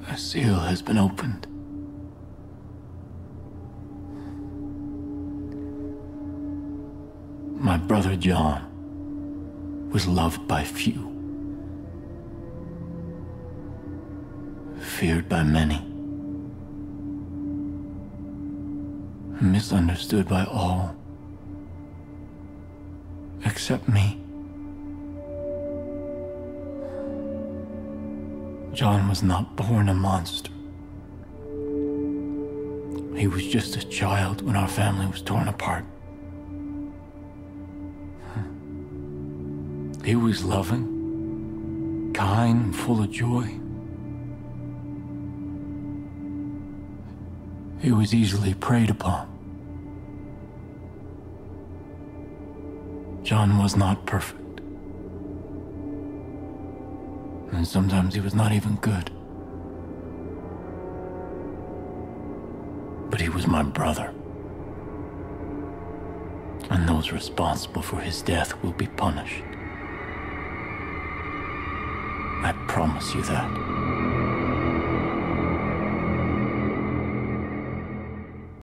A seal has been opened. My brother John was loved by few, feared by many, misunderstood by all except me. John was not born a monster. He was just a child when our family was torn apart. He was loving, kind, and full of joy. He was easily preyed upon. John was not perfect. And sometimes he was not even good. But he was my brother. And those responsible for his death will be punished. I promise you that.